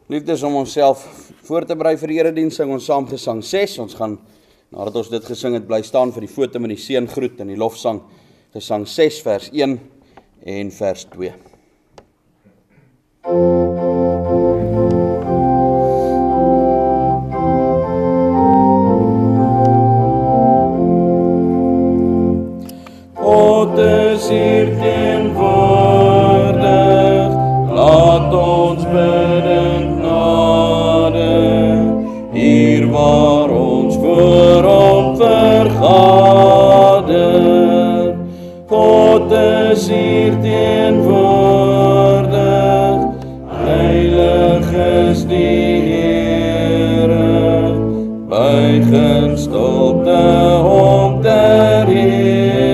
Liefdes om onsself voor te berei vir die erediens, sing ons saam gesang 6. Ons gaan, nadat ons dit gesing het, bly staan vir die foto met die seëngroet in die lofsang, gesang 6 vers 1 en vers 2. God is hier teenwoordig, laat ons bidden nade, hier waar ons voor hom vergader. God is hier teenwoordig, heilig is die Here, buig in stilte om ter Here.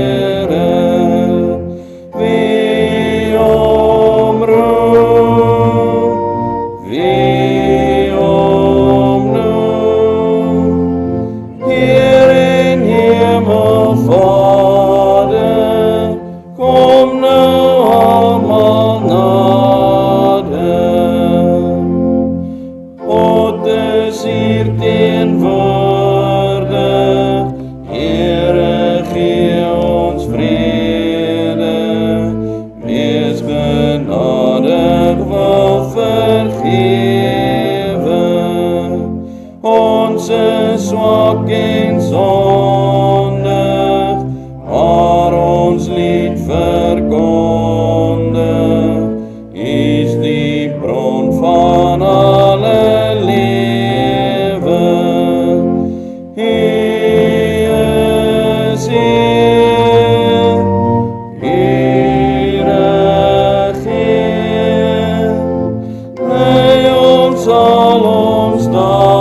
Swak en sondig, maar ons lied verkondig, is die bron van alle lewe. Hy is hier, Here, hy ons sal omstaan.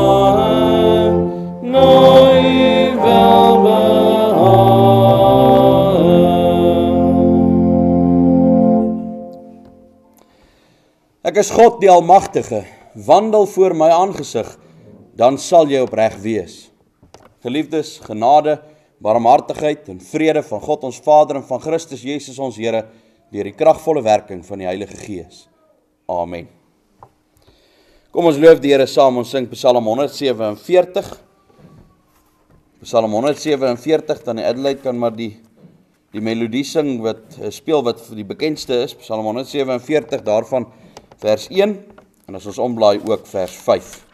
Ek is God die Almagtige, wandel voor my aangesig, dan sal jy opreg wees. Geliefdes, genade, barmhartigheid en vrede van God ons Vader en van Christus Jesus ons Here, deur die kragvolle werking van die Heilige Gees. Amen. Kom ons loof die Here saam, ons sing Psalm 147. Psalm 147, dan die Adelaide kan maar die melodie sing, speel wat die bekendste is, Psalm 147, daarvan vers 1, en as ons omblaai ook vers 5.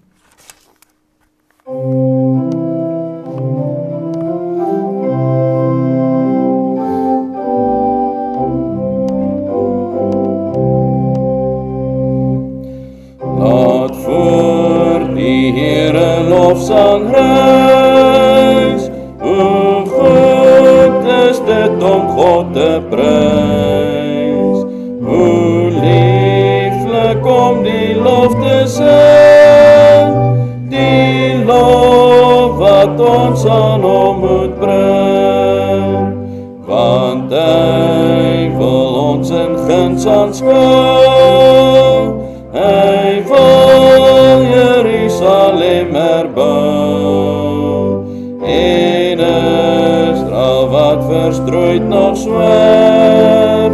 Laat voor die Here lofsang reis, hoe goed is dit om God te prys, hoe lieflik om die lof te sing, die lof wat ons aan hom moet bring, want hy wil ons in guns aanskou, hy wil Jerusalem herbou, en Israel wat verstrooid nog zwerf,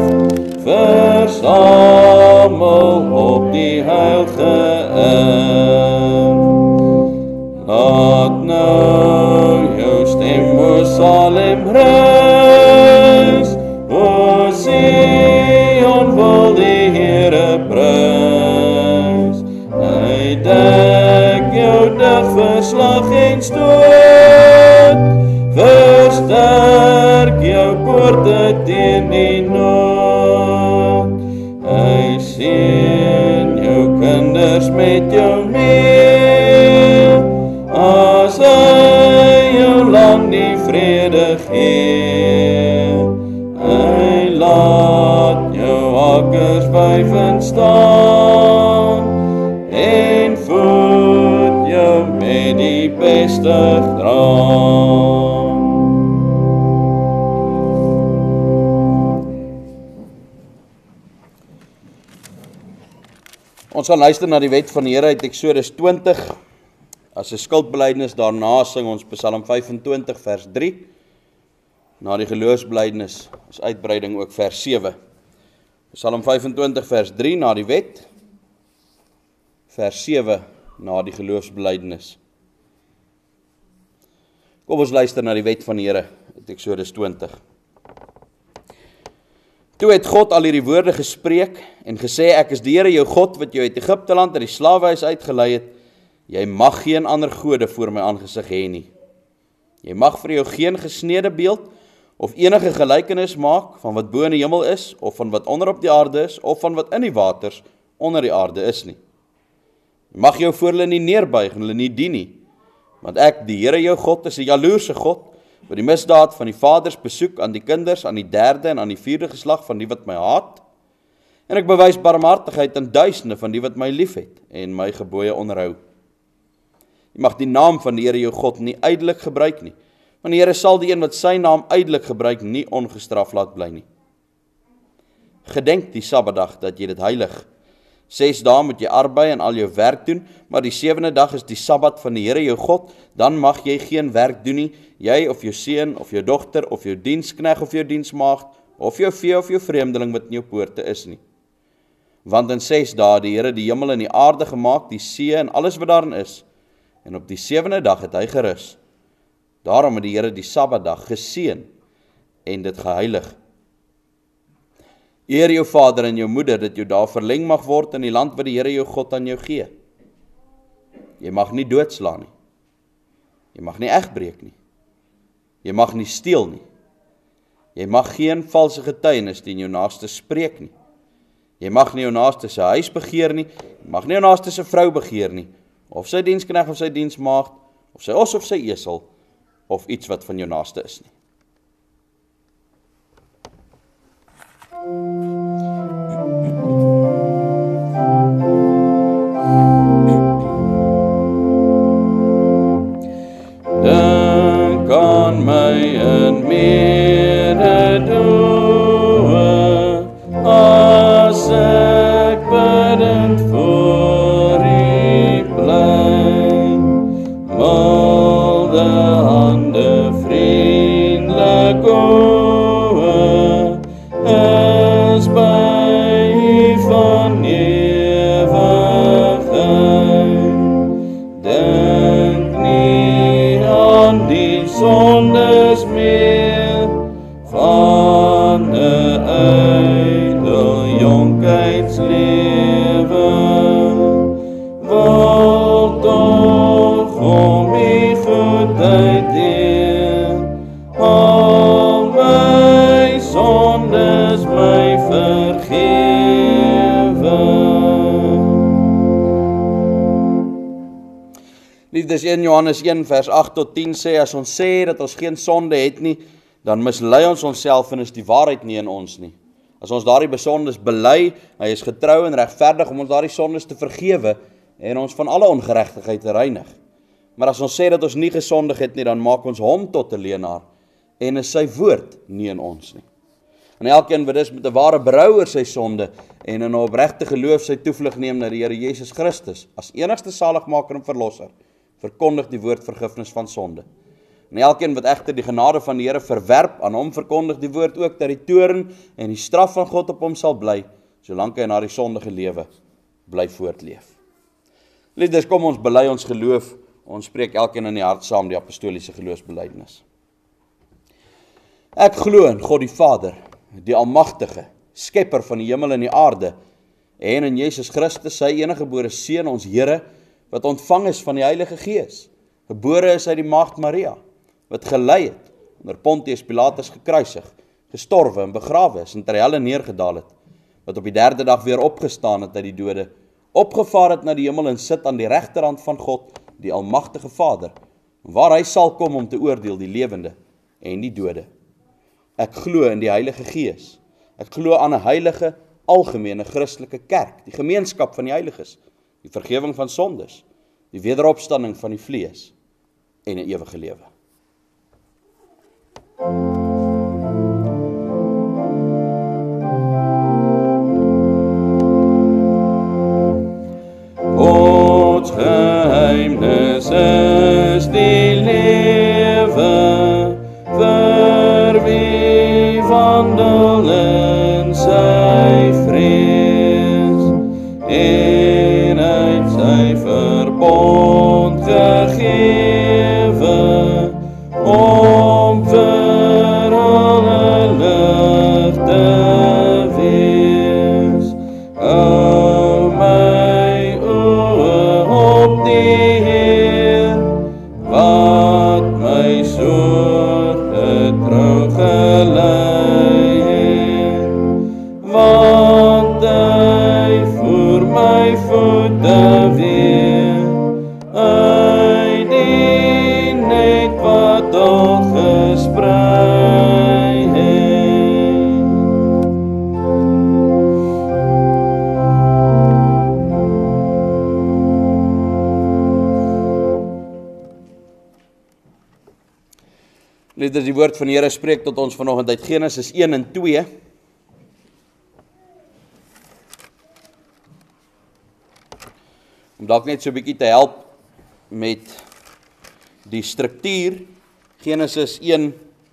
versamel op die heilige erf. Laat nou jou stem, o Salem, reis, o Sion wil die Here prys. Hy dek jou dag verslag en stoot, versterk jou poorte teen die nood. Hy seën jou kinders met jou mee, as hy jou land die vrede gee. Hy laat jou akkers wyvend staan, en voed jou met die beste graan. Ons gaan luister na die wet van die Here uit Eksodus 20, as 'n skuldbelydenis, daarna sing ons Psalm 25 vers 3, na die geloofsbelydenis, as uitbreiding ook vers 7. Psalm 25 vers 3, na die wet. vers 7 na die geloofsbelijdenis. Kom ons luister na die wet van die Here, uit Eksodus 20. Toe het God al hierdie woorde gespreek en gesê, ek is die Here jou God wat jou uit Egipte land uit die slawehuis uitgelei het. Jy mag geen ander gode voor my aangesig hê nie. Jy mag vir jou geen gesnede beeld of enige gelykenis maak van wat bo in die hemel is, of van wat onder op die aarde is, of van wat in die waters onder die aarde is nie. Jy mag jou voor hulle nie neerbuig en hulle nie dien nie, want ek, die Here jou God, is 'n jaloerse God, wat die misdaad van die vaders besoek aan die kinders, aan die 3de en aan die 4de geslag van die wat my haat, en ek bewys barmhartigheid aan duisende van die wat my liefhet en my gebooie onderhou. Jy mag die naam van die Here jou God nie ydelik gebruik nie, want die Here sal die een wat sy naam ydelik gebruik nie ongestraf laat bly nie. Gedenk die Sabbatdag dat jy dit heilig. 6 dae moet jy arbei en al jou werk doen, maar die 7de dag is die Sabbat van die Here jou God, dan mag jy geen werk doen nie, jy of jou seun of jou dogter of jou dienskneg of jou diensmaagd of jou vee of jou vreemdeling wat in jou poorte is nie. Want in 6 dae die Here die hemel en die aarde gemaak, die see en alles wat daarin is, en op die 7de dag het hy gerus. Daarom het die Here die Sabbatdag geseën en dit geheilig. Eer jou vader en jou moeder, dat jou dae verleng mag word in die land wat die Here jou God aan jou gee. Jy mag nie doodslaan nie. Jy mag nie egbreek nie. Jy mag nie steel nie. Jy mag geen valse getuienis teen jou naaste spreek nie. Jy mag nie jou naaste se huis begeer nie. Jy mag nie jou naaste se vrou begeer nie, of sy dienskneg of sy diensmaagd, of sy os of sy esel, of iets wat van jou naaste is nie. Denk aan my en mededoe, as ek bidend voor U bly, milde hande, vriendelik oë, is by U van ewigheid. Denk nie aan die sondes meer van 'n ydel jonkheidslewe. Wil tog om U goedheid deel, al my sondes my vergewe. Liefdes, 1 Johannes 1 vers 8 tot 10 sê, as ons sê dat ons geen sonde het nie, dan mislei ons onsself en is die waarheid nie in ons nie. As ons daardie besondes bely, hy is getrou en regverdig om ons daardie sondes te vergewe en ons van alle ongeregtigheid te reinig. Maar as ons sê dat ons nie gesondig het nie, dan maak ons hom tot 'n leienaar en is sy woord nie in ons nie. En elkeen wat dus met 'n ware berou oor sy sonde en in 'n opregte geloof sy toevlug neem na die Here Jesus Christus as enigste saligmaker en verlosser, verkondig die woord vergifnis van sonde. En elkeen wat egter die genade van die Here verwerp, aan hom verkondig die woord ook dat die toorn en die straf van God op hom sal bly, solank hy na die sondige lewe bly voortleef. Liefdes, kom ons bely ons geloof, ons spreek elkeen in die hart saam die apostoliese geloofsbelijdenis. Ek glo in God die Vader, die Almagtige, skepper van die hemel en die aarde, en in Jesus Christus, sy eniggebore Seun, ons Here, wat ontvang is van die Heilige Gees, gebore is uit die maagd Maria, wat gelei het, onder Pontius Pilatus gekruisig, gestorwe en begrawe is en ter helle neergedaal het, wat op die 3de dag weer opgestaan het uit die dode, opgevaar het na die hemel en sit aan die regterhand van God, die Almagtige Vader, waar hy sal kom om te oordeel die lewende en die dode. Ek glo in die Heilige Gees. Ek glo aan 'n heilige, algemene Christelike kerk, die gemeenskap van die heiliges, die vergifnis van sondes, die wederopstanding van die vlees en 'n ewige lewe. Gods geheimnis is die lewe, vir wie wandel in sy vrees, en uit sy aarde weer uitdien net wat al gesprei het. Dit is die woord van die Here spreek tot ons vanoggend uit Genesis 1 en 2. Om dalk net so 'n bietjie te help met die struktuur. Genesis 1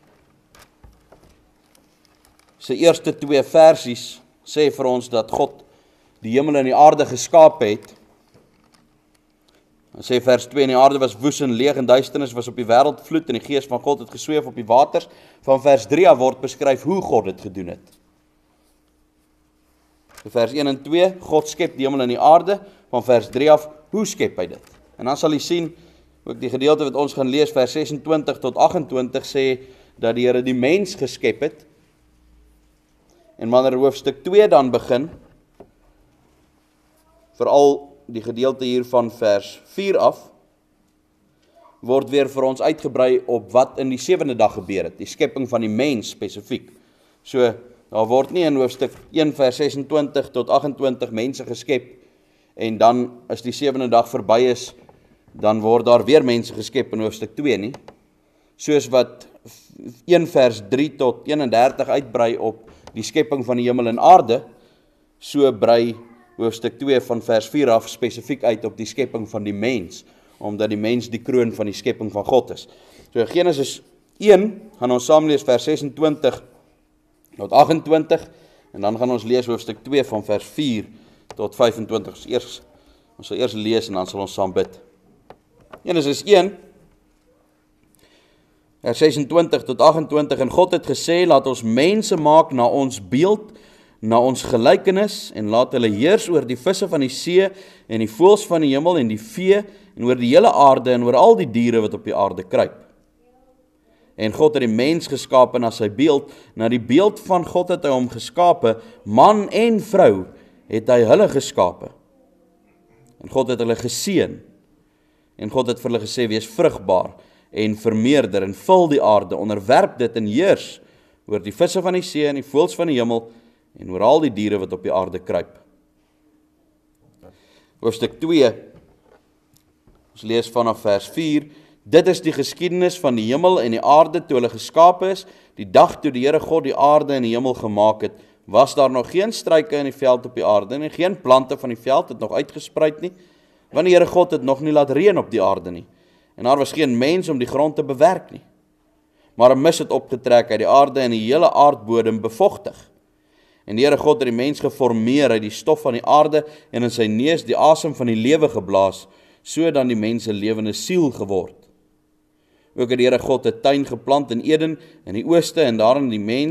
se eerste 2 versies sê vir ons dat God die hemel en die aarde geskaap het. Hy sê vers 2, en die aarde was woes en leeg en duisternis was op die wêreld vloed en die gees van God het gesweef op die waters. Van vers 3 af word beskryf hoe God dit gedoen het. Vers 1 en 2, God skep die hemel en die aarde. Van vers 3 af, hoe skep hy dit? En dan sal jy sien, ook die gedeelte wat ons gaan lees, vers 26 tot 28, sê dat die Here die mens geskep het. En wanneer hoofstuk 2 dan begin, veral die gedeelte hier van vers 4 af, word weer vir ons uitgebrei op wat in die 7de dag gebeur het, die skepping van die mens spesifiek. So, daar word nie in hoofstuk 1 vers 26 tot 28 mense geskep, en dan as die 7de dag verby is, dan word daar weer mense geskep in hoofstuk 2 nie. Soos wat 1 vers 3 tot 31 uitbrei op die skepping van die hemel en aarde, so brei hoofstuk 2 van vers 4 af spesifiek uit op die skepping van die mens, omdat die mens die kroon van die skepping van God is. So Genesis 1 gaan ons saam lees vers 26 tot 28, en dan gaan ons lees hoofstuk 2 van vers 4 tot 25. Ons sal eers lees en dan sal ons saam bid. Genesis 1, vers 26 tot 28, en God het gesê, laat ons mense maak na ons beeld, na ons gelykenis, en laat hulle heers oor die visse van die see, en die voëls van die hemel, en die vee, en oor die hele aarde, en oor al die diere wat op die aarde kruip. En God het die mens geskape na sy beeld, na die beeld van God het hy hom geskape, man en vrou het hy hulle geskape. En God het hulle geseën, en God het vir hulle gesê, wees vrugbaar, en vermeerder, en vul die aarde, onderwerp dit en heers, oor die visse van die see, en die voëls van die hemel, en oor al die diere wat op die aarde kruip. Hoofstuk 2, ons lees vanaf vers 4, dit is die geskiedenis van die hemel en die aarde toe hulle geskape is, die dag toe die Here God die aarde en die hemel gemaak het, was daar nog geen struike in die veld op die aarde, en geen plante van die veld het nog uitgespruit nie, want die Here God het nog nie laat reën op die aarde nie, en daar was geen mens om die grond te bewerk nie, maar 'n mis het opgetrek uit die aarde en die hele aardbodem bevochtig. En die Here God het die mens geformeer uit die stof van die aarde en in sy neus die asem van die lewe geblaas, so dan die mens 'n lewende siel geword. Ook het die Here God 'n tuin geplant in Eden in die ooste en daaraan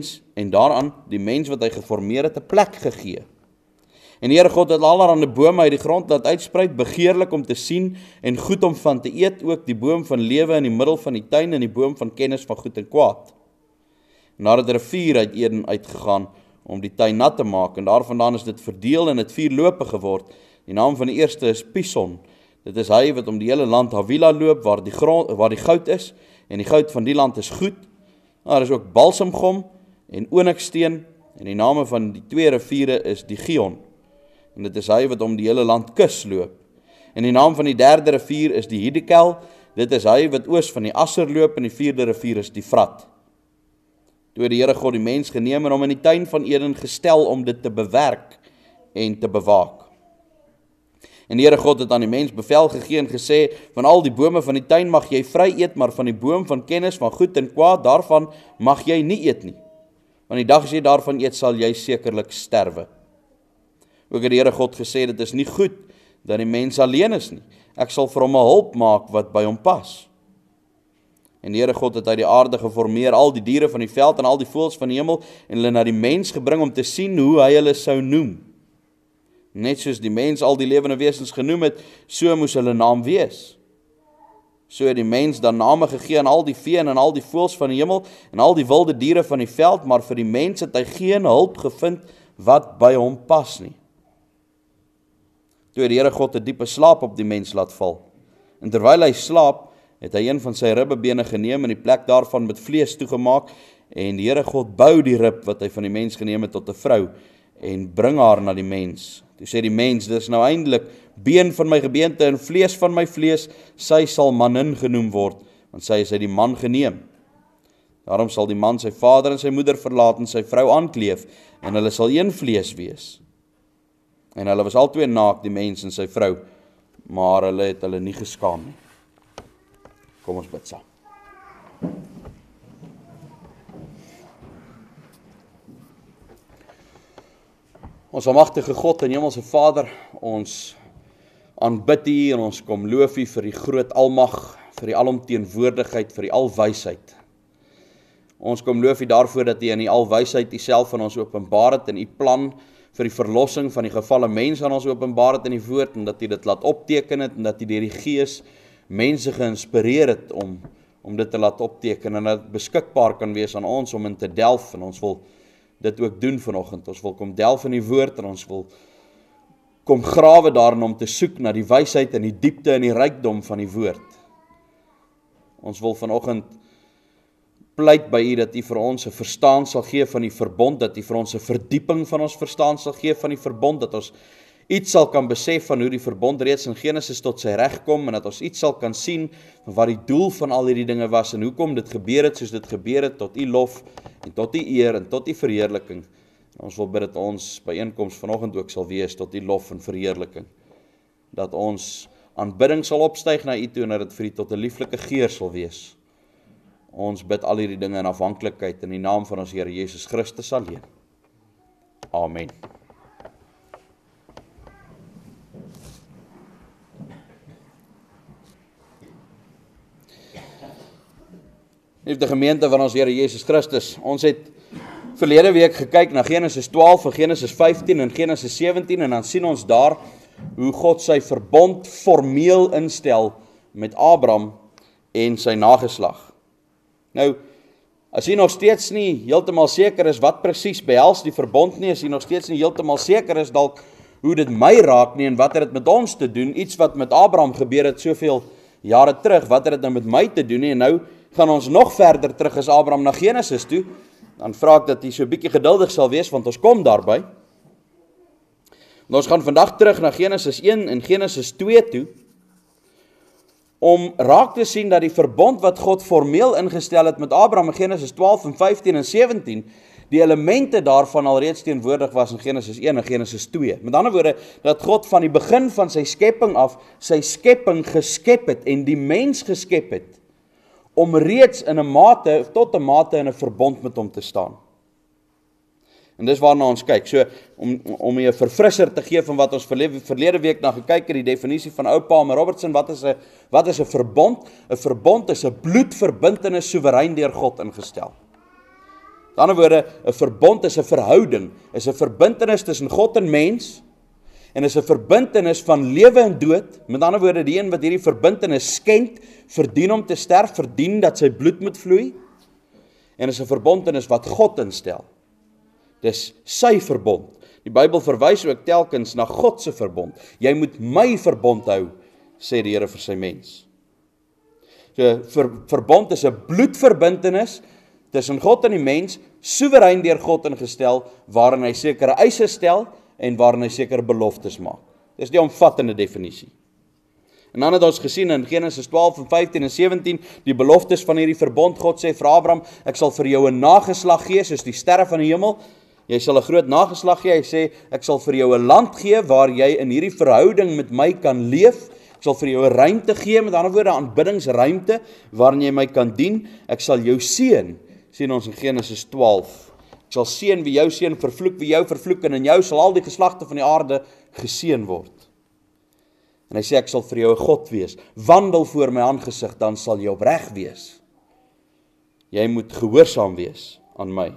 die mens wat hy geformeer het 'n plek gegee. En die Here God het allerlei bome uit die grond laat uitspruit, begeerlik om te sien en goed om van te eet, ook die boom van lewe in die middel van die tuin en die boom van kennis van goed en kwaad. En daar het 'n rivier uit Eden uitgegaan om die tuin nat te maak, en daarvandaan is dit verdeel en het 4 lope geword. Die naam van die eerste is Pison. Dit is hy wat om die hele land Havila loop, waar die goud is, en die goud van die land is goed. Daar is ook balsamgom en onyxsteen, en die name van die 2 riviere is die Gion. En dit is hy wat om die hele land Kus loop. En die naam van die 3de rivier is die Hiddekel. Dit is hy wat oos van die Asser loop, en die 4de rivier is die Vrat. Toe het die Here God die mens geneem en hom in die tuin van Eden gestel om dit te bewerk en te bewaak. En die Here God het aan die mens bevel gegee en gesê, van al die bome van die tuin mag jy vry eet, maar van die boom van kennis van goed en kwaad, daarvan mag jy nie eet nie. Want die dag as jy daarvan eet, sal jy sekerlik sterwe. Ook het die Here God gesê, dit is nie goed dat die mens alleen is nie. Ek sal vir hom 'n hulp maak wat by hom pas. En die Here God het uit die aarde geformeer al die diere van die veld en al die voëls van die hemel, en hulle na die mens gebring om te sien hoe hy hulle sou noem. Net soos die mens al die lewende wesens genoem het, so moes hulle naam wees. So het die mens dan name gegee aan al die vee en aan al die voëls van die hemel en al die wilde diere van die veld, maar vir die mens het hy geen hulp gevind wat by hom pas nie. Toe het die Here God 'n diepe slaap op die mens laat val. En terwyl hy slaap, het hy een van sy ribbebene geneem en die plek daarvan met vlees toegemaak, en die Here God bou die rib wat hy van die mens geneem het tot 'n vrou, en bring haar na die mens. Toe sê die mens, dis nou eintlik been van my gebeente en vlees van my vlees, sy sal manin genoem word, want sy is uit die man geneem. Daarom sal die man sy vader en sy moeder verlaat en sy vrou aankleef, en hulle sal een vlees wees. En hulle was albei naak, die mens en sy vrou, maar hulle het hulle nie geskaam nie. Kom ons bid saam. Ons almagtige God en Hemelse Vader, ons aanbid U en ons kom loof U vir die groot almag, vir die alomteenwoordigheid, vir die alwysheid. Ons kom loof U daarvoor dat U in die alwysheid Uself aan ons openbaar het en U plan vir die verlossing van die gevalle mens aan ons openbaar het in die woord, en dat U dit laat opteken het, en dat U deur die Gees mense geïnspireer het om dit te laat opteken, en dat dit beskikbaar kan wees aan ons om in te delf, en ons wil dit ook doen vanoggend. Ons wil kom delf in die woord, en ons wil kom grawe daarin om te soek na die wysheid en die diepte en die rykdom van die woord. Ons wil vanoggend pleit by U dat U vir ons 'n verstaan sal gee van die verbond, dat U vir ons 'n verdieping van ons verstaan sal gee van die verbond, dat ons iets sal kan besef van hoe die verbond reeds in Genesis tot sy reg kom, en dat ons iets sal kan sien van wat die doel van al hierdie dinge was, en hoekom dit gebeur het soos dit gebeur het, tot U lof, en tot U eer, en tot U verheerliking. En ons wil bid dat ons byeenkoms vanoggend ook sal wees tot U lof en verheerliking. Dat ons aanbidding sal opstyg na U toe, en dat dit vir U tot 'n lieflike geur sal wees. Ons bid al hierdie dinge in afhanklikheid in die naam van ons Here Jesus Christus alleen. Amen. Liefde gemeente van ons Here Jesus Christus, ons het verlede week gekyk na Genesis 12 en Genesis 15 en Genesis 17, en dan sien ons daar hoe God sy verbond formeel instel met Abraham en sy nageslag. Nou, as jy nog steeds nie heeltemal seker is wat presies behels die verbond nie, as jy nog steeds nie heeltemal seker is dalk hoe dit my raak nie en wat het dit met ons te doen, iets wat met Abraham gebeur het soveel jare terug, wat het dit nou met my te doen nie, en nou gaan ons nog verder terug as Abraham na Genesis toe, dan vra ek dat jy so 'n bietjie geduldig sal wees, want ons kom daarby. En ons gaan vandag terug na Genesis 1 en Genesis 2 toe, om raak te sien dat die verbond wat God formeel ingestel het met Abraham in Genesis 12 en 15 en 17, die elemente daarvan al reeds teenwoordig was in Genesis 1 en Genesis 2. Met ander woorde, dat God van die begin van sy skepping af, sy skepping geskep het en die mens geskep het, om reeds in 'n mate, tot 'n mate in 'n verbond met hom te staan. En dis waarna ons kyk. So, om jy 'n verfrisser te gee van wat ons verlede week na gekyk het, die definisie van ou Palmer Robertson, wat is 'n verbond? 'n Verbond is 'n bloedverbintenis soewerein deur God ingestel. Met ander woorde, 'n verbond is 'n verhouding, is 'n verbintenis tussen God en mens, en is 'n verbintenis van lewe en dood. Met ander woorde, die een wat hierdie verbintenis skend, verdien om te sterf, verdien dat sy bloed moet vloei, en is 'n verbintenis wat God instel. Dis sy verbond. Die Bybel verwys ook telkens na God se verbond. Jy moet my verbond hou, sê die Here vir sy mens. So, verbond is 'n bloedverbintenis tussen God en die mens, soewerein deur God ingestel, waarin hy sekere eise stel en waarin hy sekere beloftes maak. Dis die omvattende definisie. En dan het ons gesien in Genesis 12 en 15 en 17, die beloftes van hierdie verbond. God sê vir Abraham, ek sal vir jou 'n nageslag gee, soos die sterre van die hemel. Jy sal 'n groot nageslag gee. Hy sê, ek sal vir jou 'n land gee, waar jy in hierdie verhouding met my kan leef. Ek sal vir jou 'n ruimte gee, met ander woorde, 'n aanbiddingsruimte, waarin jy my kan dien. Ek sal jou seën, sien ons in Genesis 12. Ek sal seën wie jou seën, vervloek wie jou vervloek, en in jou sal al die geslagte van die aarde geseën word. En hy sê, ek sal vir jou 'n God wees. Wandel voor my aangesig, dan sal jy opreg wees. Jy moet gehoorsaam wees aan my.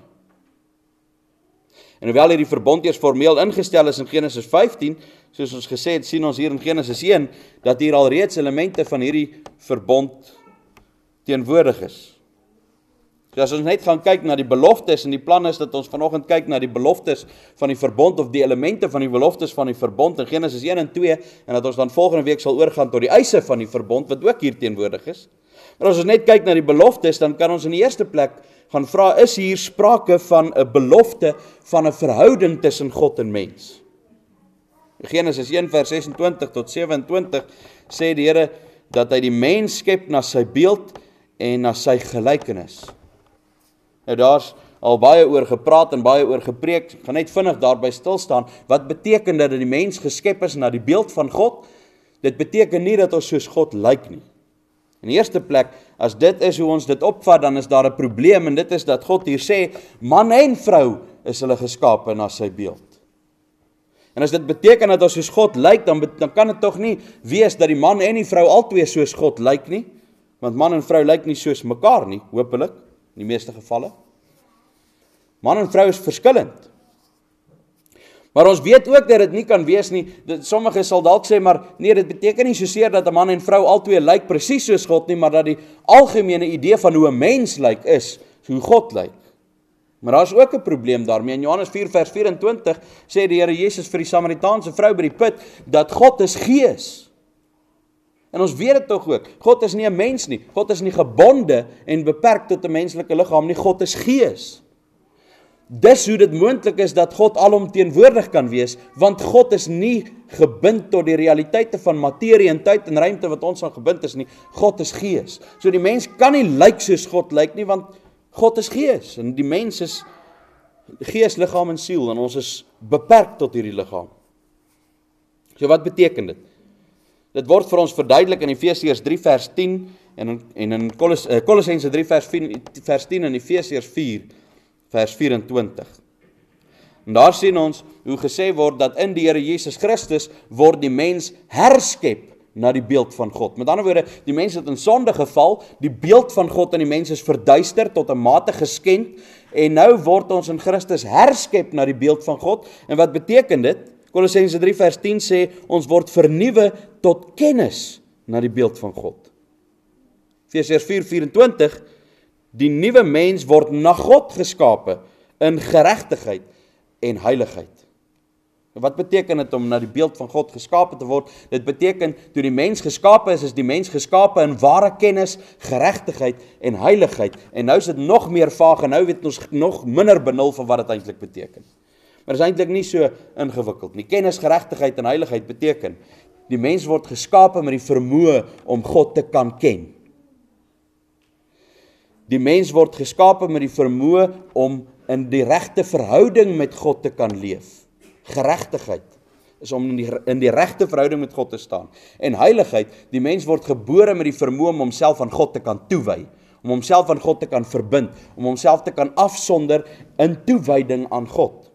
En hoewel hierdie verbond eers formeel ingestel is in Genesis 15, soos ons gesê het, sien ons hier in Genesis 1, dat hier al reeds elemente van hierdie verbond teenwoordig is. So as ons net gaan kyk na die beloftes, en die plan is dat ons vanoggend kyk na die beloftes van die verbond, of die elemente van die beloftes van die verbond, in Genesis 1 en 2, en dat ons dan volgende week sal oorgaan tot die eise van die verbond, wat ook hier teenwoordig is. Maar as ons net kyk na die beloftes, dan kan ons in die eerste plek gaan vra, is hier sprake van 'n belofte van 'n verhouding tussen God en mens? Genesis 1 vers 26 tot 27 sê die Here dat hy die mens skep na sy beeld en na sy gelykenis. Nou daar's al baie oor gepraat en baie oor gepreek, ek gaan net vinnig daarby stil staan. Wat beteken dat die mens geskep is na die beeld van God? Dit beteken nie dat ons soos God lyk nie. In die eerste plek, as dit is hoe ons dit opvat, dan is daar 'n probleem, en dit is dat God hier sê, man en vrou is hulle geskape na sy beeld. En as dit beteken dat ons soos God lyk, dan kan dit tog nie wees dat die man en die vrou albei soos God lyk nie, want man en vrou lyk nie soos mekaar nie, hopelik, in die meeste gevalle. Man en vrou is verskillend. Maar ons weet ook dat dit nie kan wees nie, sommige sal dalk sê, maar nee, dit beteken nie soseer dat 'n man en vrou albei lyk presies soos God nie, maar dat die algemene idee van hoe 'n mens lyk is, hoe God lyk. Maar daar is ook 'n probleem daarmee. In Johannes 4 vers 24 sê die Here Jesus vir die Samaritaanse vrou by die put, dat God is gees. En ons weet dit tog ook, God is nie 'n mens nie, God is nie gebonde en beperk tot 'n menslike liggaam nie, God is gees. Dis hoe dit moontlik is dat God alomteenwoordig kan wees, want God is nie gebind tot die realiteite van materie en tyd en ruimte wat ons aan gebind is nie, God is gees. So die mens kan nie lyk soos God lyk nie, want God is gees, en die mens is gees, liggaam en siel, en ons is beperk tot hierdie liggaam. So wat beteken dit? Dit word vir ons verduidelik in Efesiërs 3 vers 10, en in Kolossense 3 vers 10 en Efesiërs 4 vers 24. En daar sien ons hoe gesê word dat in die Here Jesus Christus word die mens herskep na die beeld van God. Met ander woorde, die mens het in sonde geval, die beeld van God in die mens is verduister tot 'n mate geskend, en nou word ons in Christus herskep na die beeld van God. En wat beteken dit? Kolossense 3 vers 10 sê, ons word vernuwe tot kennis na die beeld van God. Efesiërs 4:24, die nuwe mens word na God geskape in geregtigheid en heiligheid. Wat beteken dit om na die beeld van God geskape te word? Dit beteken, toe die mens geskape is die mens geskape in ware kennis, geregtigheid en heiligheid. En nou is dit nog meer vaag, en nou weet ons nog minder benul van wat dit eintlik beteken. Maar dit is eintlik nie so ingewikkeld nie. Kennis, geregtigheid en heiligheid beteken, die mens word geskape met die vermoë om God te kan ken. Die mens word geskape met die vermoë om in die regte verhouding met God te kan leef. Geregtigheid is om in die regte verhouding met God te staan. En heiligheid, die mens word gebore met die vermoë om homself aan God te kan toewy, om homself aan God te kan verbind, om homself te kan afsonder in toewyding aan God.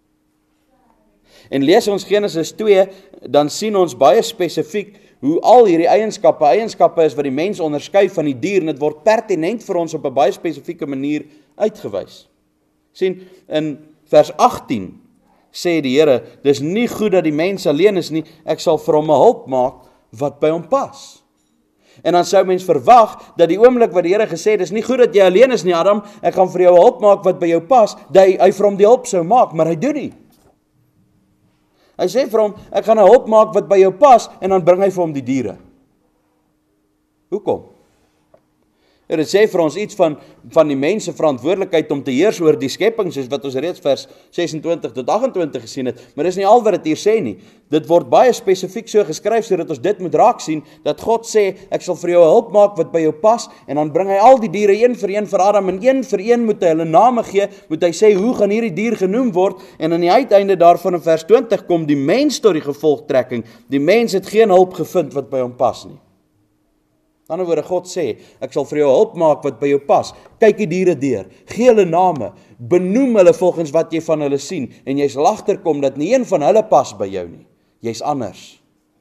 En lees ons Genesis 2, dan sien ons baie spesifiek hoe al hierdie eienskappe is wat die mens onderskei van die dier, en dit word pertinent vir ons op 'n baie spesifieke manier uitgewys. Sien, in vers 18 sê die Here, dis nie goed dat die mens alleen is nie, ek sal vir hom 'n hulp maak wat by hom pas. En dan sou mens verwag dat die oomblik wat die Here gesê, dis nie goed dat jy alleen is nie, Adam, ek gaan vir jou 'n hulp maak wat by jou pas, dat hy vir hom die hulp sou maak, maar hy doen nie. Hy sê vir hom, ek gaan 'n hulp maak wat by jou pas, en dan bring hy vir hom die diere. Hoekom? Dit sê vir ons iets van die mens se verantwoordelikheid om te heers oor die skepping, soos wat ons reeds vers 26 tot 28 gesien het, maar dis nie al wat dit hier sê nie. Dit word baie spesifiek so geskryf, sodat ons dit moet raak sien, dat God sê, ek sal vir jou 'n hulp maak wat by jou pas, en dan bring hy al die diere een vir Adam, en een vir een moet hy hulle name gee, moet hy sê, hoe gaan hierdie dier genoem word, en aan die uiteinde daarvan in vers 20 kom die mens tot die gevolgtrekking, die mens het geen hulp gevind wat by hom pas nie. Aan die ander woorde, God sê, ek sal vir jou hulp maak wat by jou pas. Kyk die diere deur, gee hulle name, benoem hulle volgens wat jy van hulle sien, en jy sal agterkom dat nie een van hulle pas by jou nie. Jy's anders.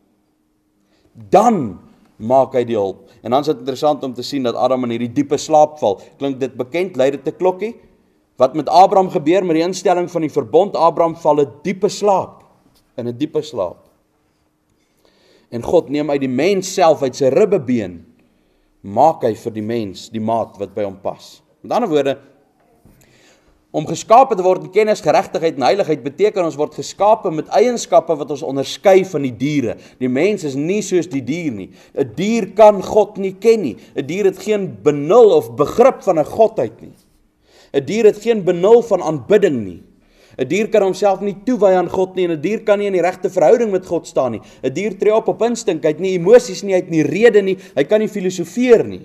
Dan maak hy die hulp. En dan is dit interessant om te sien dat Adam in hierdie diepe slaap val. Klink dit bekend? Lui dit 'n klokkie? Wat met Abraham gebeur met die instelling van die verbond? Abraham val 'n diepe slaap, in 'n diepe slaap. En God neem uit die mens self, uit sy ribbebeen, maak hy vir die mens die maat wat by hom pas. Met ander woorde, om geskape te word in kennis, geregtigheid en heiligheid beteken ons word geskape met eienskappe wat ons onderskei van die diere. Die mens is nie soos die dier nie. 'n Dier kan God nie ken nie. 'n Dier het geen benul of begrip van 'n godheid nie. 'n Dier het geen benul van aanbidding nie. 'n Dier kan homself nie toewy aan God nie en 'n dier kan nie in die regte verhouding met God staan nie. 'n Dier tree op instink, hy het nie emosies nie, hy het nie rede nie, hy kan nie filosofeer nie.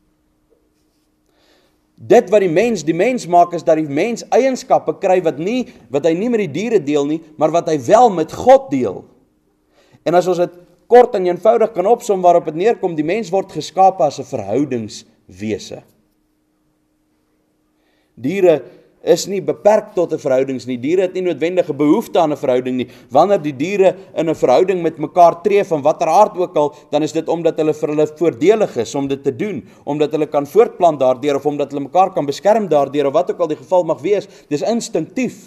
Dit wat die mens maak is dat die mens eienskappe kry wat hy nie met die diere deel nie, maar wat hy wel met God deel. En as ons dit kort en eenvoudig kan opsom waarop dit neerkom, die mens word geskape as 'n verhoudingswese. Diere is nie beperk tot 'n verhoudings nie. Diere het nie noodwendige behoefte aan 'n verhouding nie. Wanneer die diere in 'n verhouding met mekaar tree van watter aard ook al, dan is dit omdat hulle vir hulle voordelig is om dit te doen, omdat hulle kan voortplant daardeur of omdat hulle mekaar kan beskerm daardeur of wat ook al die geval mag wees. Dis instinktief.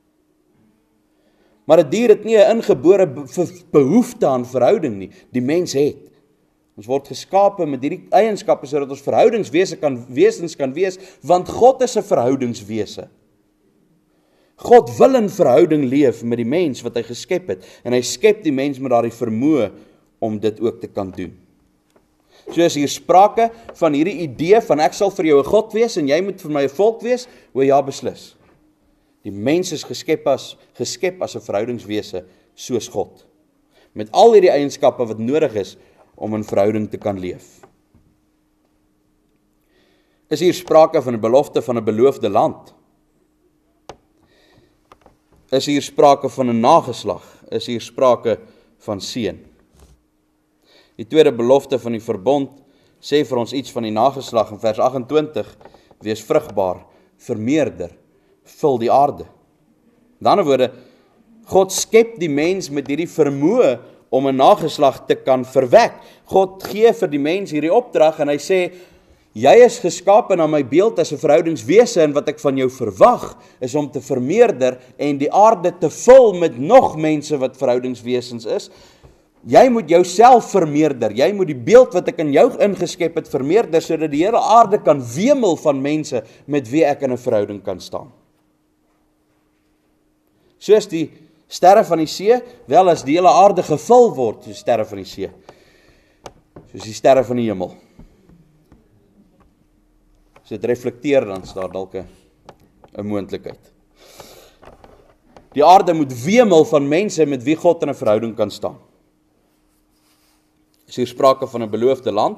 Maar 'n dier het nie 'n ingebore behoefte aan verhouding nie. Die mens het. Ons word geskape met hierdie eienskappe sodat ons verhoudingswesens kan wees, want God is 'n verhoudingswese. God wil in verhouding leef met die mens wat hy geskep het, en hy skep die mens met daardie vermoë om dit ook te kan doen. So is hier sprake van hierdie idee van ek sal vir jou 'n God wees en jy moet vir my 'n volk wees, o ja, beslis. Die mens is geskep as 'n verhoudingswese soos God, met al hierdie eienskappe wat nodig is om in verhouding te kan leef. Is hier sprake van 'n belofte van 'n beloofde land? Is hier sprake van 'n nageslag? Is hier sprake van seën? Die tweede belofte van die verbond sê vir ons iets van die nageslag in vers 28, wees vrugbaar, vermeerder, vul die aarde. Met ander woorde, God skep die mens met hierdie vermoë om 'n nageslag te kan verwek. God gee vir die mens hierdie opdrag en hy sê, jy is geskape na my beeld as 'n verhoudingswese en wat ek van jou verwag is om te vermeerder en die aarde te vul met nog mense wat verhoudingswesens is. Jy moet jouself vermeerder, jy moet die beeld wat ek in jou ingeskep het vermeerder, sodat die hele aarde kan wemel van mense met wie ek in 'n verhouding kan staan. Soos die sterre van die see, wel as die hele aarde gevul word, soos sterre van die see, soos die sterre van die hemel. As dit reflekteer, dan is daar dalk 'n moontlikheid. Die aarde moet wemel van mense met wie God in 'n verhouding kan staan. Is hier sprake van 'n beloofde land.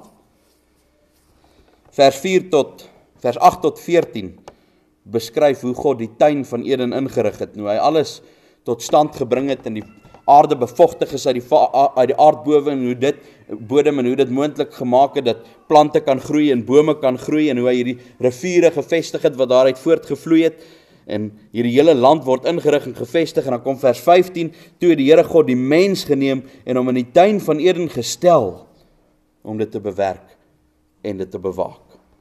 Vers 8 tot 14 beskryf hoe God die tuin van Eden ingerig het, hoe hy alles tot stand gebring het en die aarde bevochtig is uit die aardbodem en hoe dit moontlik gemaak het dat plante kan groei en bome kan groei en hoe hy hierdie riviere gevestig het wat daaruit voortgevloei het en hierdie hele land word ingerig en gevestig. En dan kom vers 15, toe het die Here God die mens geneem en hom in die tuin van Eden gestel om dit te bewerk en dit te bewaak.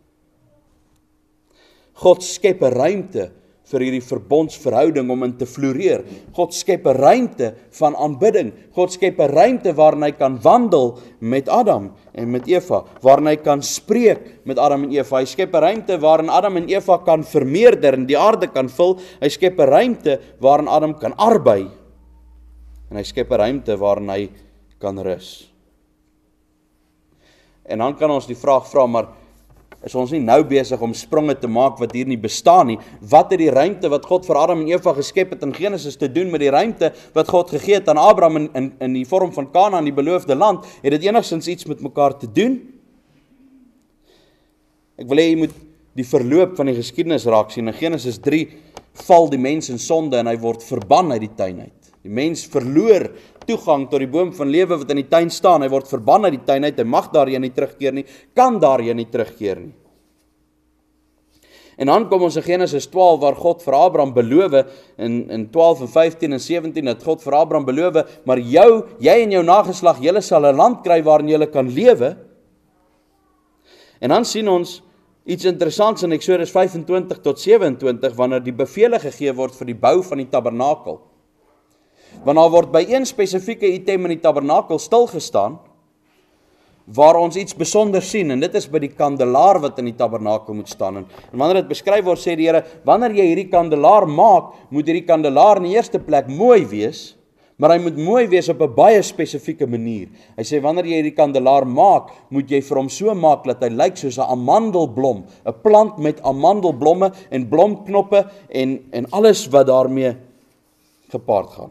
God skep 'n ruimte vir hierdie verbondsverhouding om in te floreer. God skep 'n ruimte van aanbidding. God skep 'n ruimte waarin hy kan wandel met Adam en met Eva, waarin hy kan spreek met Adam en Eva. Hy skep 'n ruimte waarin Adam en Eva kan vermeerder en die aarde kan vul. Hy skep 'n ruimte waarin Adam kan arbei. En hy skep 'n ruimte waarin hy kan rus. En dan kan ons die vraag vra, maar is ons nie nou besig om spronge te maak wat hier nie bestaan nie? Wat het die ruimte wat God vir Adam en Eva geskep het in Genesis te doen met die ruimte wat God gegee het aan Abraham in die vorm van Kanaan, die beloofde land? Het dit enigstens iets met mekaar te doen? Ek wil hê jy moet die verloop van die geskiedenis raak sien. In Genesis 3 val die mens in sonde en hy word verban uit die tuin uit. Die mens verloor toegang tot die boom van lewe wat in die tuin staan. Hy word verban uit die tuin uit. Hy mag daarheen nie terugkeer nie. Kan daarheen nie terugkeer nie. En dan kom ons in Genesis 12 waar God vir Abraham beloof in 12 en 15 en 17 dat God vir Abraham beloof, maar jy en jou nageslag, julle sal 'n land kry waarin julle kan lewe. En dan sien ons iets interessants in Eksodus 25 tot 27 wanneer die bevele gegee word vir die bou van die tabernakel. Want daar word by een spesifieke item in die tabernakel stilgestaan, waar ons iets besonders sien, en dit is by die kandelaar wat in die tabernakel moet staan. En wanneer dit beskryf word, sê die Here, wanneer jy hierdie kandelaar maak, moet hierdie kandelaar in die eerste plek mooi wees, maar hy moet mooi wees op 'n baie spesifieke manier. Hy sê, wanneer jy hierdie kandelaar maak, moet jy vir hom so maak, dat hy lyk soos 'n amandelblom, 'n plant met amandelblomme en blomknoppe, en alles wat daarmee gepaard gaan.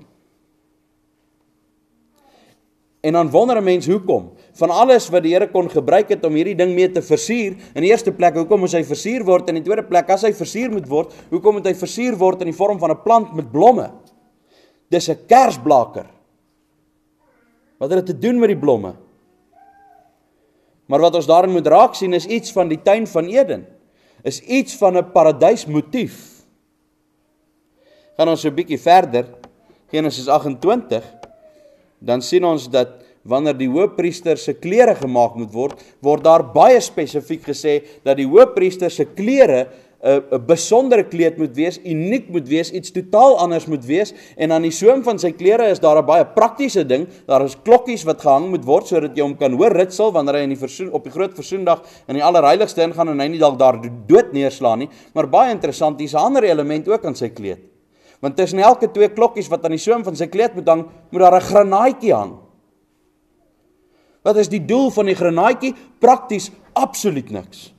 En dan wonder 'n mens hoekom, van alles wat die Here kon gebruik het om hierdie ding mee te versier, in die eerste plek, hoekom moet hy versier word, in die tweede plek, as hy versier moet word, hoekom moet hy versier word in die vorm van 'n plant met blomme? Dis 'n kersblaker. Wat het dit te doen met die blomme? Maar wat ons daarin moet raak sien, is iets van die tuin van Eden, is iets van 'n paradysmotief. Gaan ons so 'n bietjie verder, Genesis 28, dan sien ons dat wanneer die hoëpriester se klere gemaak moet word, word daar baie spesifiek gesê dat die hoëpriester se klere 'n besondere kleed moet wees, uniek moet wees, iets totaal anders moet wees, en aan die soem van sy klere is daar 'n baie praktiese ding, daar is klokkies wat gehang moet word, sodat jy hom kan hoor ritsel, wanneer hy op die groot versoendag in die allerheiligste ingaan, en hy nie dalk daar dood neerslaan nie, maar baie interessant, hier is 'n ander element ook aan sy kleed. Want tussen elke 2 klokkies wat aan die soem van sy kleed moet hang, moet daar 'n granaatjie hang. Wat is die doel van die granaatjie? Prakties absoluut niks.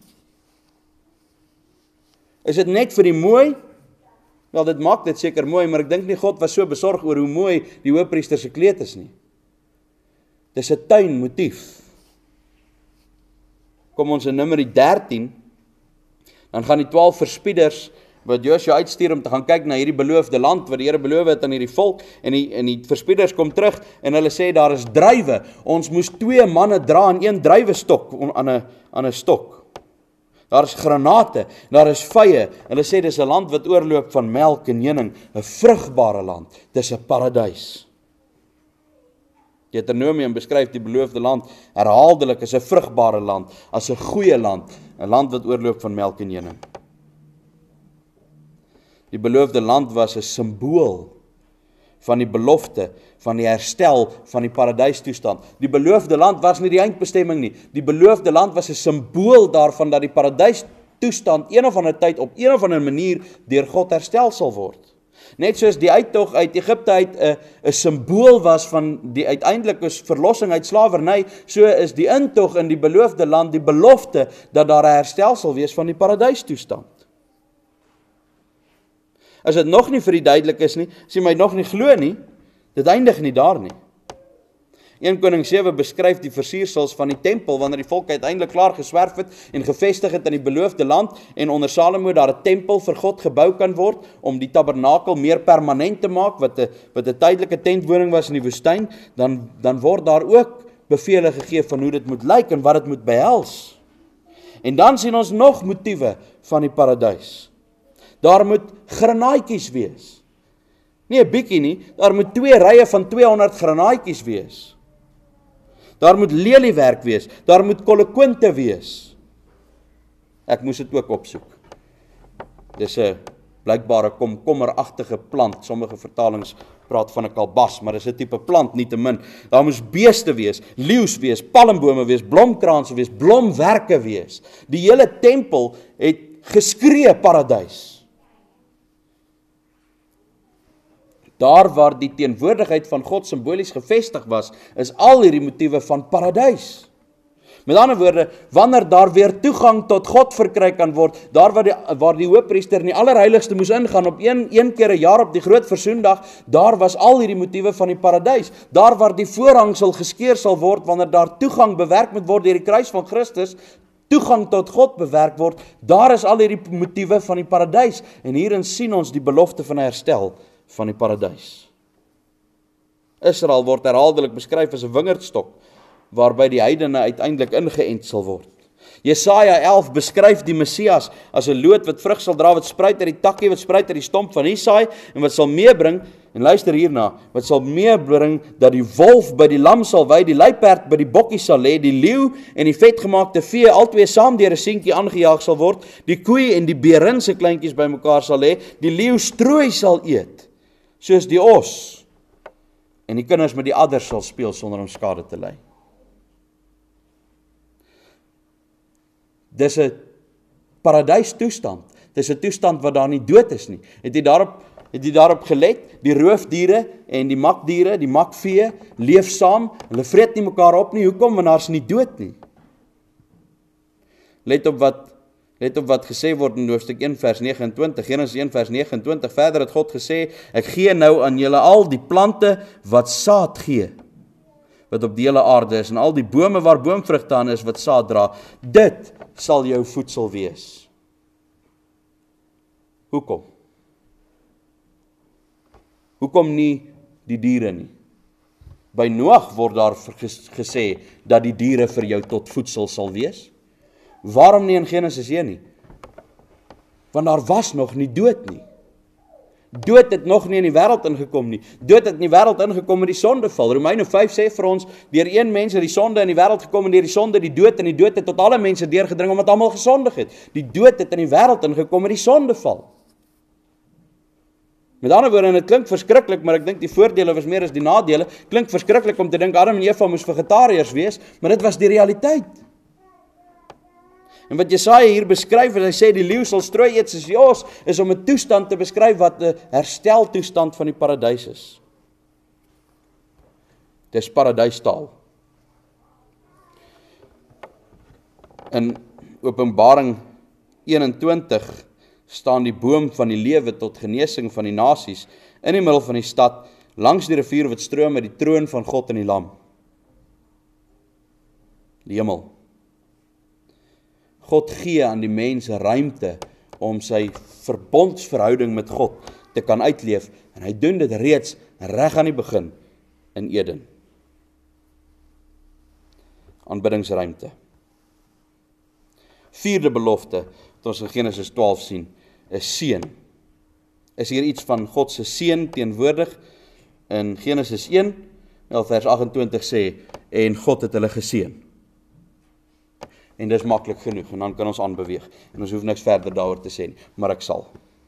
Is dit net vir die mooi? Wel, dit maak dit seker mooi, maar ek dink nie God was so besorg oor hoe mooi die hoëpriester se kleed is nie. Dis 'n tuinmotief. Kom ons in Numeri 13, dan gaan die 12 verspieders wat Josua uitstuur om te gaan kyk na hierdie beloofde land, wat die Here beloof het aan hierdie volk, en die verspieders kom terug, en hulle sê, daar is druiwe, ons moes 2 manne dra aan 1 druiwestok, aan 'n stok. Daar is granate, daar is vye, hulle sê, dis 'n land wat oorloop van melk en honing, 'n vrugbare land, dis 'n paradys. Deuteronomium beskryf die beloofde land herhaaldelik as 'n vrugbare land, as 'n goeie land, 'n land wat oorloop van melk en honing. Die beloofde land was 'n simbool van die belofte, van die herstel, van die paradijstoestand. Die beloofde land was nie die eindbestemming nie. Die beloofde land was 'n simbool daarvan dat die paradijstoestand een of ander tyd op een of ander manier deur God herstel sal word. Net soos die uittog uit Egipte uit 'n simbool was van die uiteindelike verlossing uit slawerny, so is die intog in die beloofde land die belofte dat daar 'n herstel sal wees van die paradijstoestand. As dit nog nie vir die duidelik is nie, as jy my nog nie glo nie, dit eindig nie daar nie. 1 Koning 7 beskryf die versiersels van die tempel, wanneer die volk uiteindelik klaar geswerf het en gevestig het in die beloofde land, en onder Salomo daar 'n tempel vir God gebou kan word, om die tabernakel meer permanent te maak, wat 'n tydelike tentwoning was in die woestyn, dan word daar ook bevele gegee van hoe dit moet lyk en wat dit moet behels. En dan sien ons nog motiewe van die paradys. Daar moet granaatjies wees. Nie 'n bietjie nie, daar moet 2 rye van 200 granaatjies wees. Daar moet leliewerk wees, daar moet kolekoonte wees. Ek moes dit ook opsoek. Dis 'n blykbare komkommeragtige plant. Sommige vertalings praat van 'n kalbas, maar dis 'n tipe plant nietemin. Daar moes beeste wees, leeu's wees, palmbome wees, blomkranse wees, blomwerke wees. Die hele tempel het geskree paradys. Daar waar die teenwoordigheid van God simbolies gevestig was, is al hierdie motiewe van paradys. Met ander woorde, wanneer daar weer toegang tot God verkry kan word, daar waar die hoëpriester in die allerheiligste moes ingaan op een keer 'n jaar op die groot versoendag, daar was al hierdie motiewe van die paradys. Daar waar die voorhangsel geskeur sal word, wanneer daar toegang bewerk moet word deur die kruis van Christus, toegang tot God bewerk word, daar is al hierdie motiewe van die paradys. En hierin sien ons die belofte van 'n herstel van die paradys. Israel word herhaaldelik beskryf as 'n wingerdstok, waarby die heidene uiteindelik ingeënt sal word. Jesaja 11 beskryf die Messias as 'n loot wat vrug sal dra, wat spruit uit die takkie, wat spruit uit die stomp van Isaai, en wat sal meebring, en luister hierna, wat sal meebring dat die wolf by die lam sal wy, die luiperd by die bokkie sal lê, die leeu en die vetgemaakte vee albei saam deur 'n seentjie aangejaag sal word, die koei en die berin se kleintjies bymekaar sal lê, die leeu strooi sal eet, soos die os, en die kinders met die adders sal speel sonder om skade te ly. Dis 'n paradijstoestand. Dis 'n toestand waar daar nie dood is nie. Het jy daarop gelet? Die roofdiere en die makdiere, die makvee, leef saam. Hulle vreet nie mekaar op nie. Hoekom? Want daar's nie dood nie. Let op wat gesê word in hoofstuk 1 vers 29, Genesis 1 vers 29, verder het God gesê, ek gee nou aan julle al die plante wat saad gee, wat op die hele aarde is, en al die bome waar boomvrugte aan is, wat saad dra, dit sal jou voedsel wees. Hoekom? Hoekom nie die diere nie? By Noag word daar gesê, dat die diere vir jou tot voedsel sal wees. Waarom nie in Genesis 1 nie? Want daar was nog nie dood nie. Dood het nog nie in die wêreld ingekom nie. Dood het in die wêreld ingekom met die sondeval. Romeine 5 sê vir ons, deur een mens het die sonde in die wêreld gekom en deur die sonde die dood, en die dood het tot alle mense deurgedring omdat almal gesondig het. Die dood het in die wêreld ingekom met die sondeval. Met ander woorde, en dit klink verskriklik, maar ek dink die voordele was meer as die nadele. Klink verskriklik om te dink Adam en Eva moes vegetariërs wees, maar dit was die realiteit. En wat Jesaja hier beskryf, as hy sê die leeu sal strooi eet soos jos, is om 'n toestand te beskryf wat 'n hersteltoestand van die paradys is. Dis paradijstaal. In Openbaring 21 staan die boom van die lewe tot genesing van die nasies in die middel van die stad, langs die rivier wat stroom met die troon van God en die Lam. Die hemel. God gee aan die mens ruimte om sy verbondsverhouding met God te kan uitleef, en hy doen dit reeds reg aan die begin in Eden. Aanbiddingsruimte. Vierde belofte, wat ons in Genesis 12 sien, is seën. Is hier iets van God se seën teenwoordig? In Genesis 1, vers 28 sê, en God het hulle geseën. En dis maklik genoeg, en dan kan ons aanbeweeg. En ons hoef niks verder daaroor te sê nie, maar ek sal.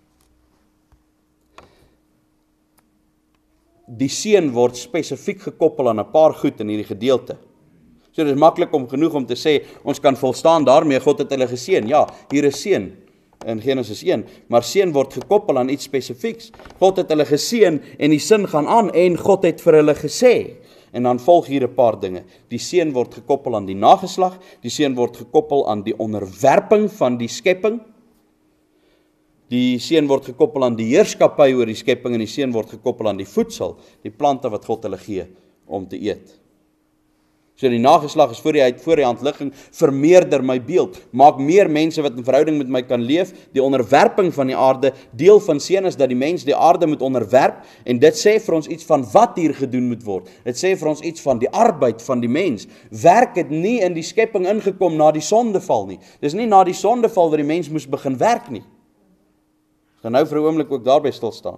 Die seën word spesifiek gekoppel aan 'n paar goed in hierdie gedeelte. So dit is maklik genoeg om te sê, ons kan volstaan daarmee, God het hulle geseën. Ja, hier is seën in Genesis 1, maar seën word gekoppel aan iets spesifieks. God het hulle geseën, en die sin gaan aan, en God het vir hulle gesê. En dan volg hier 'n paar dinge. Die seën word gekoppel aan die nageslag, die seën word gekoppel aan die onderwerping van die skepping, die seën word gekoppel aan die heerskappy oor die skepping, en die seën word gekoppel aan die voedsel, die plante wat God hulle gee om te eet. So die nageslag is voor die hand ligging, vermeerder my beeld, maak meer mense wat in verhouding met my kan leef, die onderwerping van die aarde, deel van seën is dat die mens die aarde moet onderwerp, en dit sê vir ons iets van wat hier gedoen moet word. Dit sê vir ons iets van die arbeid van die mens. Werk het nie in die skepping ingekom na die sondeval nie. Dis nie na die sondeval wat die mens moes begin werk nie. Ek gaan nou vir 'n oomblik ook daarby stil staan.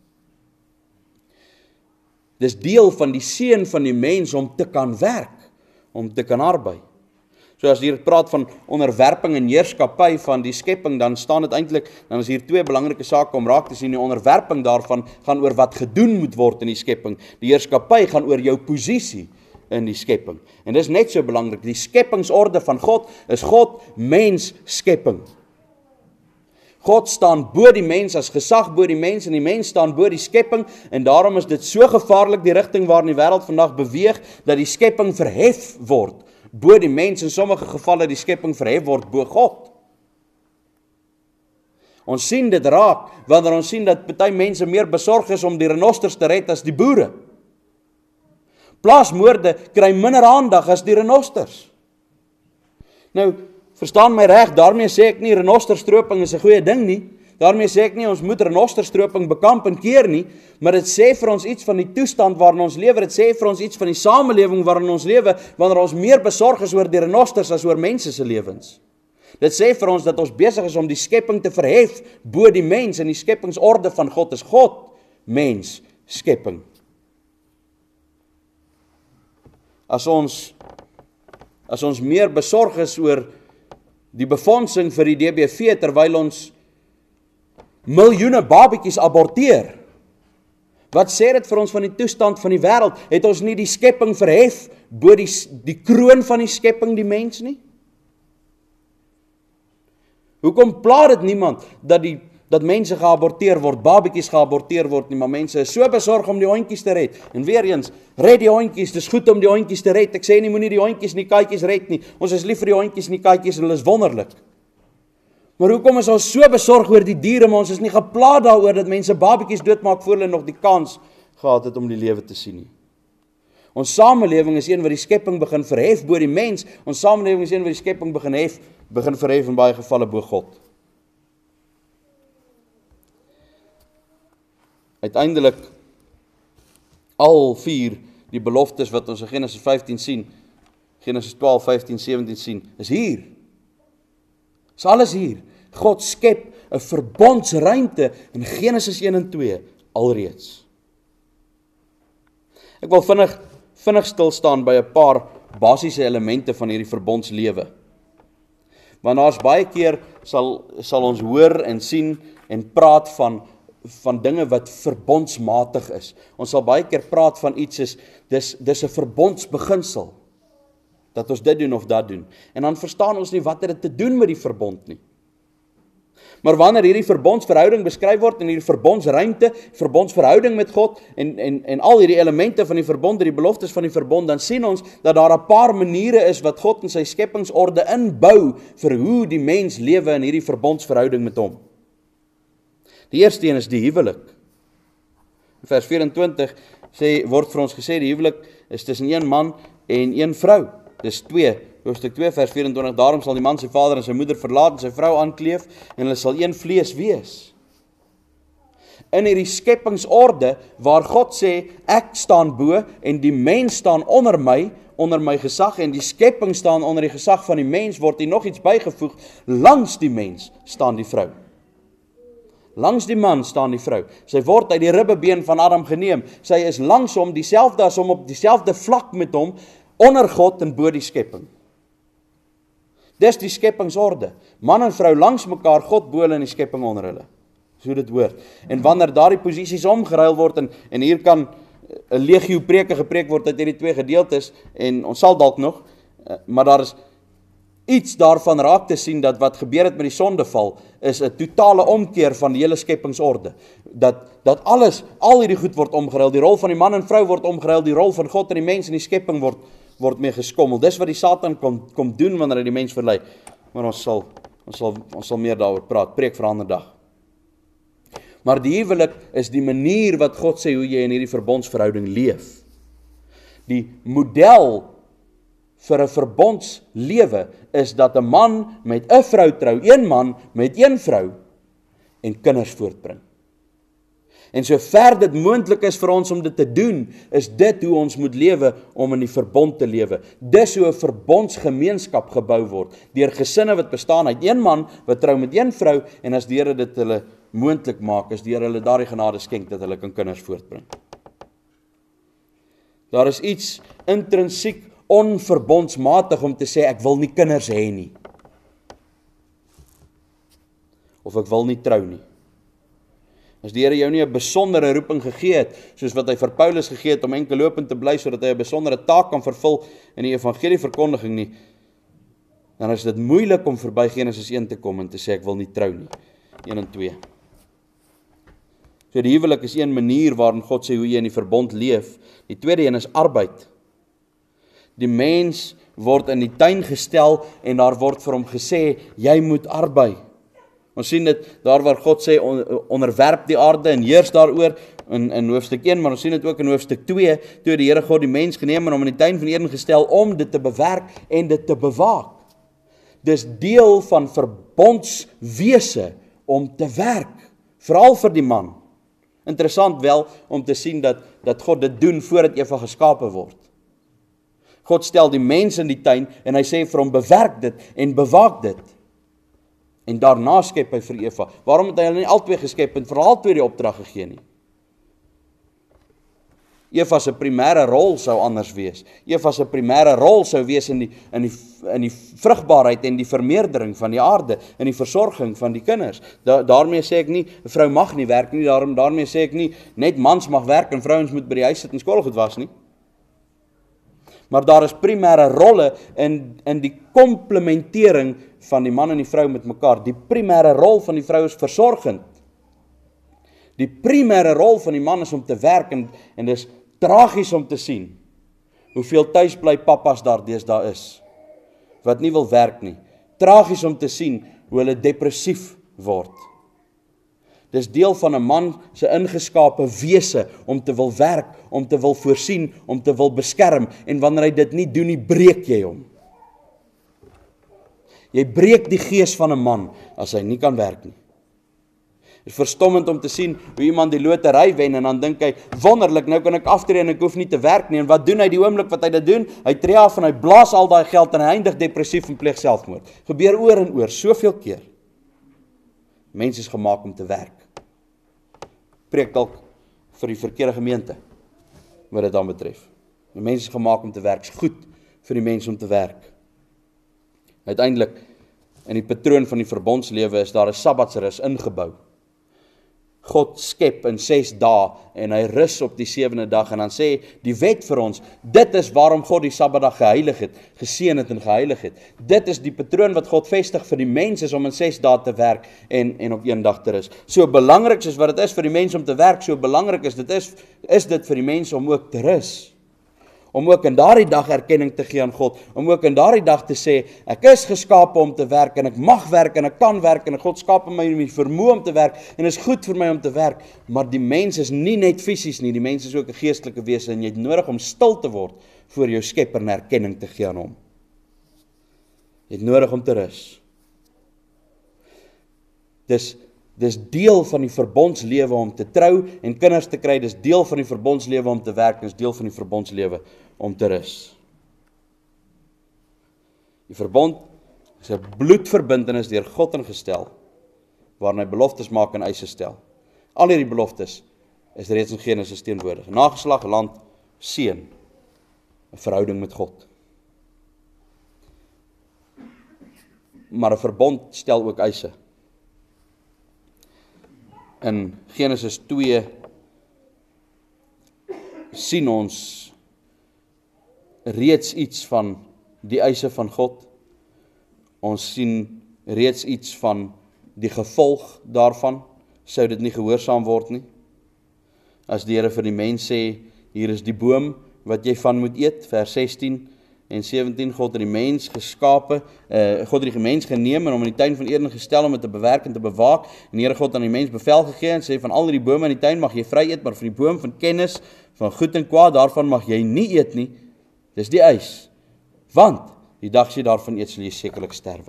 Dis deel van die seën van die mens om te kan werk, om te kan arbei. So as hier praat van onderwerping en heerskappy van die skepping, dan staan dit eintlik, dan is hier twee belangrike sake om raak te sien. Die onderwerping daarvan gaan oor wat gedoen moet word in die skepping. Die heerskappy gaan oor jou posisie in die skepping. En dis net so belangrik. Die skeppingsorde van God is God, mens, skepping. God staan bo die mens as gesag bo die mens, en die mens staan bo die skepping, en daarom is dit so gevaarlik die rigting waarin die wêreld vandag beweeg, dat die skepping verhef word bo die mens, in sommige gevalle die skepping verhef word bo God. Ons sien dit raak, wanneer ons sien dat party mense meer besorg is om die renosters te red as die boere. Plaasmoorde kry minder aandag as die renosters. Nou, verstaan my reg, daarmee sê ek nie renosterstroping is 'n goeie ding nie. Daarmee sê ek nie ons moet renosterstroping bekamp en keer nie, maar dit sê vir ons iets van die toestand waarin ons lewe. Dit sê vir ons iets van die samelewing waarin ons lewe, wanneer ons meer besorg is oor die renosters as oor mense se lewens. Dit sê vir ons dat ons besig is om die skepping te verhef bo die mens, en die skeppingsorde van God is God, mens, skepping. As ons meer besorg is oor die befondsing vir die DBV, terwyl ons miljoene babatjies aborteer, wat sê dit vir ons van die toestand van die wêreld? Het ons nie die skepping verhef bo die kroon van die skepping, die mens nie? Hoekom pla dit niemand dat mense geaborteer word, babatjies geaborteer word nie, maar mense is so besorg om die hondjies te red. En weer eens, red die hondjies, dis goed om die hondjies te red. Ek sê nie, moenie die hondjies en die katjies red nie. Ons is lief vir die hondjies en die katjies, hulle is wonderlik. Maar hoekom is ons so besorg oor die diere, maar ons is nie gepla daaroor dat mense babatjies doodmaak voor hulle nog die kans gehad het om die lewe te sien nie. Ons samelewing is een wat die skepping begin verhef bo die mens. Ons samelewing is een wat die skepping begin verhef in baie gevalle bo God. Uiteindelik, al 4 die beloftes wat ons in Genesis 15 sien, Genesis 12, 15, 17 sien, is hier. Is alles hier. God skep 'n verbondsruimte in Genesis 1 en 2 alreeds. Ek wil vinnig stil staan by 'n paar basiese elemente van hierdie verbondslewe. Want daar's baie keer sal ons hoor en sien en praat van dinge wat verbondsmatig is. Ons sal baie keer praat van iets is, dis 'n verbondsbeginsel, dat ons dit doen of dat doen. En dan verstaan ons nie wat het dit te doen met die verbond nie. Maar wanneer hierdie verbondsverhouding beskryf word, en hierdie verbondsruimte, verbondsverhouding met God, en al hierdie elemente van die verbond, die beloftes van die verbond, dan sien ons dat daar 'n paar maniere is wat God in sy skepingsorde inbou vir hoe die mens lewe in hierdie verbondsverhouding met hom. Die eerste een is die huwelik. In vers 24 word vir ons gesê, die huwelik is tussen een man en een vrou. Dis 2, hoofstuk 2 vers 24, daarom sal die man sy vader en sy moeder verlaat en sy vrou aankleef, en hulle sal een vlees wees. In hierdie skepingsorde, waar God sê, ek staan bo, en die mens staan onder my gesag, en die skepping staan onder die gesag van die mens, word hier nog iets bygevoeg, langs die mens staan die vrou. Langs die man staan die vrou. Sy word uit die ribbebeen van Adam geneem. Sy is langs hom, dieselfde as hom, op dieselfde vlak met hom, onder God en bo die skepping. Dis die skepingsorde. Man en vrou langs mekaar, God bo hulle en die skepping onder hulle. So dit hoort. En wanneer daardie posisies omgeruil word, en hier kan 'n legio preke gepreek word uit hierdie 2 gedeeltes, en ons sal dalk nog, maar daar is iets daarvan raak te sien, dat wat gebeur het met die sondeval, is 'n totale omkeer van die hele skepingsorde. Dat al hierdie goed word omgeruil, die rol van die man en vrou word omgeruil, die rol van God en die mens en die skepping word mee geskommel. Dis wat die Satan kom doen wanneer hy die mens verlei. Maar ons sal meer daaroor praat, preek vir 'n ander dag. Maar die huwelik is die manier wat God sê hoe jy in hierdie verbondsverhouding leef. Die model vir 'n verbondslewe is dat 'n man met 'n vrou trou, een man met een vrou, en kinders voortbring. En so ver dit moontlik is vir ons om dit te doen, is dit hoe ons moet lewe om in die verbond te lewe. Dis hoe 'n verbondsgemeenskap gebou word, deur gesinne wat bestaan uit een man wat trou met een vrou, en as die Here dit hulle moontlik maak, is die Here hulle daardie genade skenk dat hulle kan kinders voortbring. Daar is iets intrinsiek onverbondsmatig om te sê, ek wil nie kinders hê nie. Of ek wil nie trou nie. As die Here jou nie 'n besondere roeping gegee het, soos wat hy vir Paulus gegee het om enkel lopend te bly, sodat hy 'n besondere taak kan vervul in die evangelieverkondiging nie, dan is dit moeilik om verby Genesis 1 te kom en te sê, ek wil nie trou nie. 1 en 2. So die huwelik is een manier waarin God sê hoe jy in die verbond leef. Die tweede een is arbeid. Die mens word in die tuin gestel en daar word vir hom gesê, jy moet arbei. Ons sien dit daar waar God sê, onderwerp die aarde en heers daaroor in hoofstuk 1, maar ons sien dit ook in hoofstuk 2, toe die Here God die mens geneem en hom in die tuin van Eden gestel om dit te bewerk en dit te bewaak. Dis deel van verbondswese om te werk, veral vir die man. Interessant wel om te sien dat God dit doen voordat Eva geskape word. God stel die mens in die tuin en hy sê vir hom, bewerk dit en bewaak dit. En daarna skep hy vir Eva. Waarom het hy hulle nie albei geskep en vir albei die opdrag gegee nie? Eva se primêre rol sou anders wees. Eva se primêre rol sou wees in die vrugbaarheid en die vermeerdering van die aarde, in die versorging van die kinders. Daarmee sê ek nie, 'n vrou mag nie werk nie, daarmee sê ek nie, net mans mag werk en vrouens moet by die huis sit en skoolgoed was nie. Maar daar is primêre rolle in die komplementering van die man en die vrou met mekaar. Die primêre rol van die vrou is versorgend. Die primêre rol van die man is om te werk en dis tragies om te sien hoeveel tuisbly pappas daar deesdae is wat nie wil werk nie. Tragies om te sien hoe hulle depressief word. Dis deel van 'n man se ingeskape wese om te wil werk, om te wil voorsien, om te wil beskerm en wanneer hy dit nie doen nie, breek jy hom. Jy breek die gees van 'n man as hy nie kan werk nie. Dit is verstommend om te sien hoe iemand die lotery wen en dan dink hy, wonderlik, nou kan ek aftree en ek hoef nie te werk nie. En wat doen hy die oomblik wat hy dit doen? Hy tree af en hy blaas al daai geld en hy eindig depressief en pleeg selfmoord. Gebeur oor en oor, soveel keer. Mense is gemaak om te werk. Preek dalk vir die verkeerde gemeente, wat dit dan betref. Die mense is gemaak om te werk, is goed vir die mense om te werk. Uiteindelik, in die patroon van die verbondslewe is daar 'n sabbatsrus ingebou. God skep in 6 dae en hy rus op die 7de dag en dan sê die wet vir ons, dit is waarom God die Sabbatdag geheilig het, geseën het en geheilig het. Dit is die patroon wat God vestig vir die mens is om in 6 dae te werk en op 1 dag te rus. So belangrik soos wat dit is vir die mens om te werk, so belangrik is dit vir die mense om ook te rus. Om ook in daardie dag erkenning te gee aan God, om ook in daardie dag te sê, ek is geskape om te werk, en ek mag werk, en ek kan werk, en God skape my om die vermoë om te werk, en is goed vir my om te werk, maar die mens is nie net fisies nie, die mens is ook 'n geestelike wese, en jy het nodig om stil te word voor jou Skepper en erkenning te gee aan hom. Jy het nodig om te rus. Dis deel van die verbondslewe om te trou en kinders te kry, dis deel van die verbondslewe om te werk, dis deel van die verbondslewe om te rus. Die verbond is 'n bloedverbintenis deur God ingestel, waarin hy beloftes maak en eise stel. Al hierdie beloftes is reeds in Genesis teenwoordig. Nageslag, land, seën, 'n verhouding met God. Maar 'n verbond stel ook eise. In Genesis 2 sien ons reeds iets van die eise van God. Ons sien reeds iets van die gevolg daarvan, sou dit nie gehoorsaam word nie. As die Here vir die mens sê, hier is die boom wat jy van moet eet, vers 16 en 17, God het die mens geskape, God het die mens geneem en hom in die tuin van Eden gestel om dit te bewerk en te bewaak. En Here God aan die mens bevel gegee en sê, van al die bome in die tuin mag jy vry eet, maar van die boom van kennis, van goed en kwaad, daarvan mag jy nie eet nie. Dis die eis. Want, die dag as jy daarvan eet, sal jy sekerlik sterwe.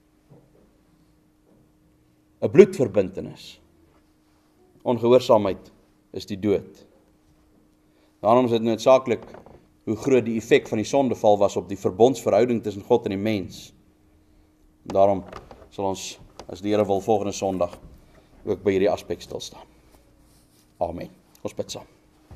'n bloedverbintenis. Ongehoorsaamheid is die dood. Daarom is dit noodsaaklik hoe groot die effek van die sondeval was op die verbondsverhouding tussen God en die mens. Daarom sal ons, as die Here wil, volgende Sondag ook by hierdie aspek stil staan. Amen. Ons bid saam.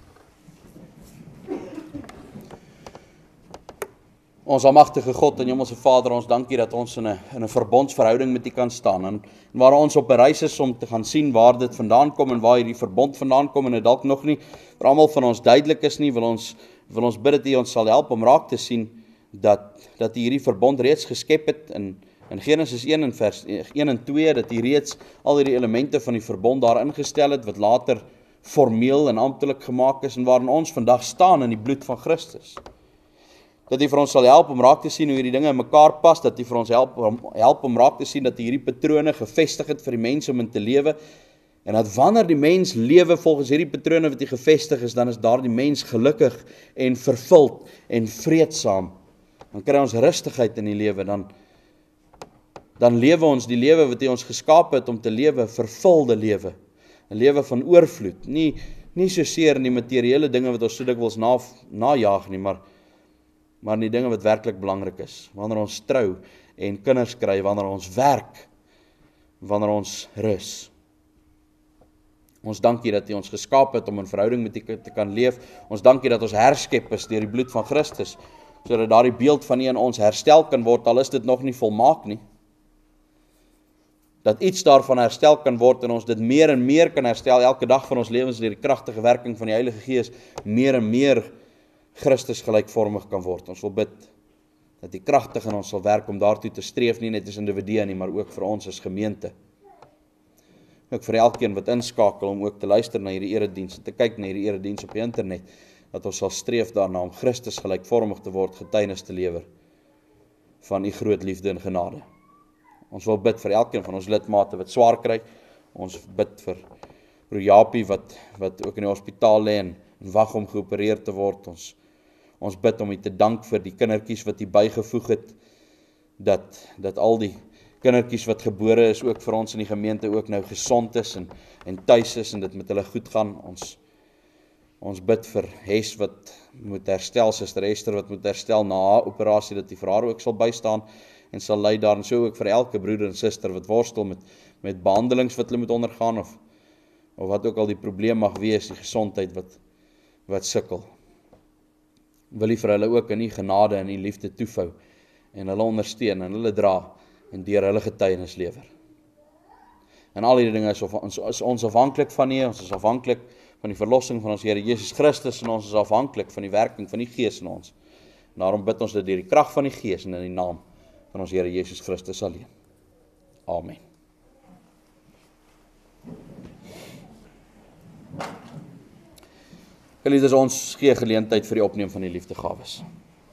Ons almagtige God en Hemelse Vader, ons dankie dat ons in 'n verbondsverhouding met U kan staan en waar ons op 'n reis is om te gaan sien waar dit vandaan kom en waar hierdie verbond vandaan kom en dit dalk nog nie vir almal van ons duidelik is nie, wil ons bid dat U ons sal help om raak te sien dat U hierdie verbond reeds geskep het in Genesis 1 en vers 1 en 2, dat U reeds al hierdie elemente van die verbond daar ingestel het wat later formeel en amptelik gemaak is en waarin ons vandag staan in die bloed van Christus. Dat U vir ons sal help om raak te sien hoe hierdie dinge in mekaar pas, dat U vir ons help om raak te sien dat U hierdie patrone gevestig het vir die mens om in te lewe, en dat wanneer die mens lewe volgens hierdie patrone wat U gevestig is, dan is daardie mens gelukkig en vervuld en vreedsaam. Dan kry ons rustigheid in die lewe, dan lewe ons die lewe wat U ons geskaap het om te lewe, vervulde lewe, 'n lewe van oorvloed, nie soseer in die materiële dinge wat ons so dikwels najaag nie, maar in die dinge wat werklik belangrik is, wanneer ons trou en kinders kry, wanneer ons werk, wanneer ons rus. Ons dankie dat U ons geskaap het om in verhouding met U te kan leef. Ons dankie dat ons herskep is deur die bloed van Christus, sodat daardie beeld van U in ons herstel kan word, al is dit nog nie volmaak nie. Dat iets daarvan herstel kan word en ons dit meer en meer kan herstel, elke dag van ons lewens deur die kragtige werking van die Heilige Gees, meer en meer Christus gelykvormig kan word. Ons wil bid dat die kragtig in ons sal werk om daartoe te streef, nie net as individue nie, maar ook vir ons as gemeente. Ook vir elkeen wat inskakel om ook te luister na hierdie erediens, te kyk na hierdie erediens op die internet, dat ons sal streef daarna om Christus gelijkvormig te word, getuienis te lewer van u groot liefde en genade. Ons wil bid vir elkeen van ons lidmate wat swaar kry. Ons bid vir broer Japie wat ook in die hospitaal lê en wag om geopereer te word. Ons bid om u te dank vir die kindertjies wat u bygevoeg het, dat al die kindertjies wat gebore is, ook vir ons in die gemeente ook nou gesond is en tuis is en dit met hulle goed gaan. Ons bid vir Hes wat moet herstel, Suster Esther wat moet herstel na haar operasie, dat die vir haar ook sal bystaan en sal lei daar, en so ook vir elke broeder en suster wat worstel met behandelings wat hulle moet ondergaan, of wat ook al die probleem mag wees, die gesondheid wat sukkel. Wil u vir hulle ook in die genade en die liefde toevou, en hulle ondersteun, en hulle dra, en deur hulle getuienis lewer. En al hierdie dinge is ons afhanklik van u, ons is afhanklik van die verlossing van ons Here Jesus Christus, en ons is afhanklik van die werking van die Gees in ons. En daarom bid ons dit deur die krag van die Gees en in die naam van ons Here Jesus Christus alleen. Amen. Geliefdes, ons gee geleentheid vir die opneem van die liefdegawes.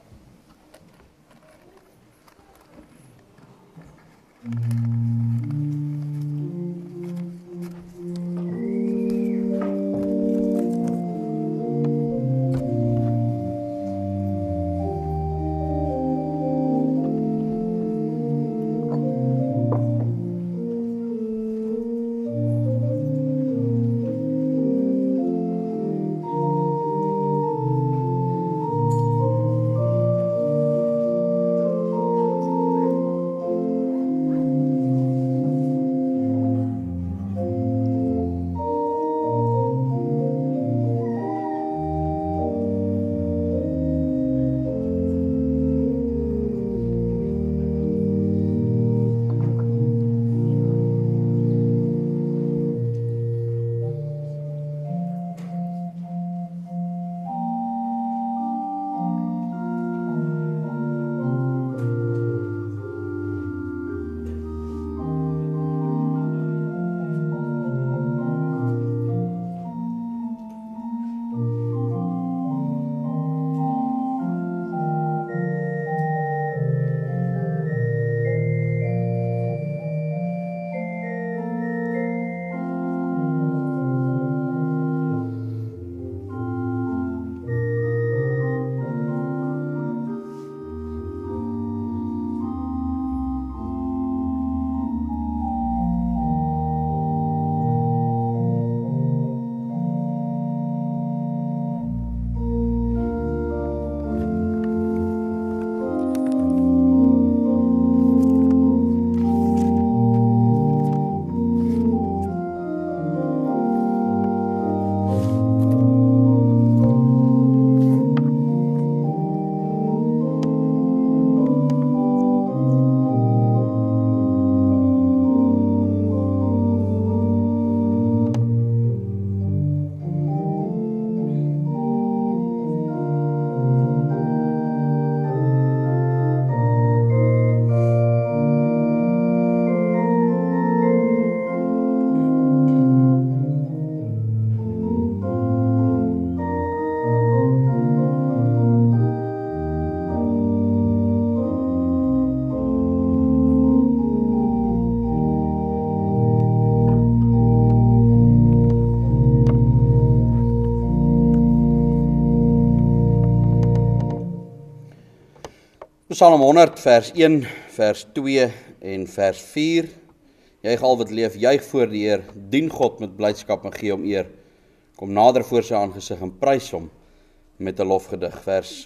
Psalm 100 vers 1, vers 2 en vers 4. Juig al wat leef, juig voor die Heer, dien God met blydskap en gee hom eer. Kom nader voor sy aangesig en prys hom met 'n lofgedig. Vers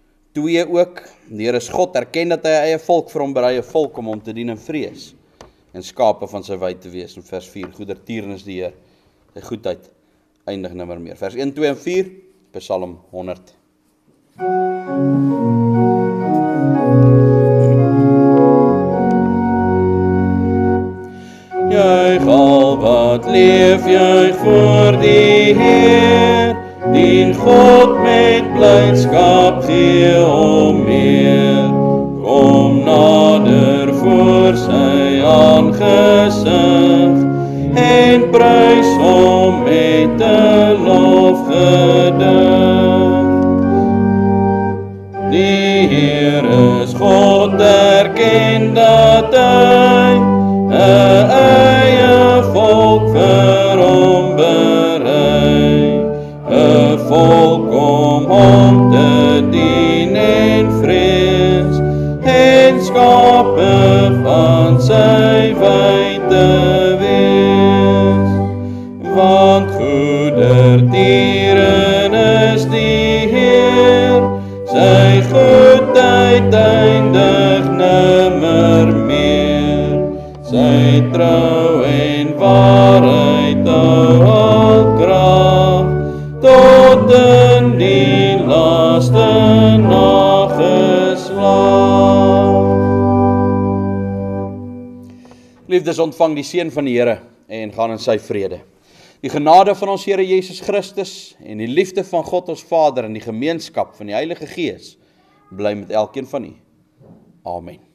2 ook, die Heer is God, erken dat hy eie volk vir hom berei, 'n volk om hom te dien in vrees en skape van sy wy te wees. En vers 4, goedertierenis die Heer, sy goedheid eindig nimmer meer. Vers 1, 2 en 4, Psalm 100. Juig al wat leef, juig voor die Heer, dien God met blydskap, gee hom eer. prys hom met 'n lofgedig. Die Heer is God, erken dat hy 'n eie volk vir hom berei, 'n volk om hom te dien en vrees, en skape van sy wy te wees. Want goedertieren is die Heer, sy goedheid eindig nimmer meer, sy trou en waarheid hou al krag, tot in die laaste nageslag. Liefdes, ontvang die seën van die Here en gaan in sy vrede. Die genade van ons Here Jesus Christus en die liefde van God ons Vader en die gemeenskap van die Heilige Gees bly met elkeen van u. Amen.